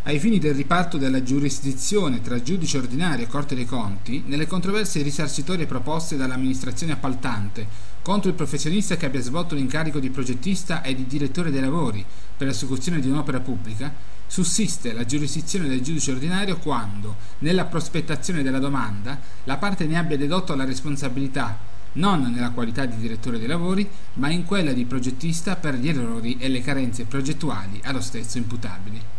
ai fini del riparto della giurisdizione tra giudice ordinario e Corte dei Conti, nelle controversie risarcitorie proposte dall'amministrazione appaltante contro il professionista che abbia svolto l'incarico di progettista e di direttore dei lavori per l'esecuzione di un'opera pubblica, sussiste la giurisdizione del giudice ordinario quando, nella prospettazione della domanda, la parte ne abbia dedotto la responsabilità non nella qualità di direttore dei lavori, ma in quella di progettista per gli errori e le carenze progettuali allo stesso imputabili.